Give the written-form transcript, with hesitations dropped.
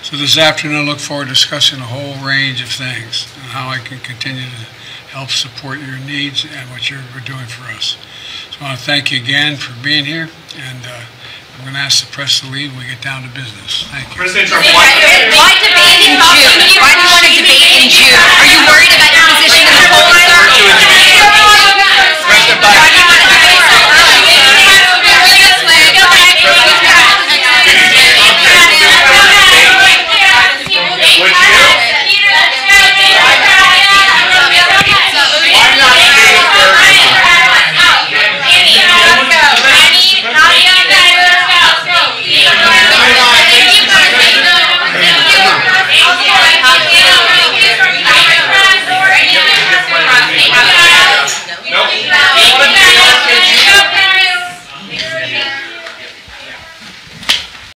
So this afternoon, I look forward to discussing a whole range of things and how I can continue to help support your needs and what you're doing for us. So I want to thank you again for being here, and I'm going to ask the press to leave when we get down to business. Thank you. President Trump, why debate in June? Why do you want to debate in June? Are you worried about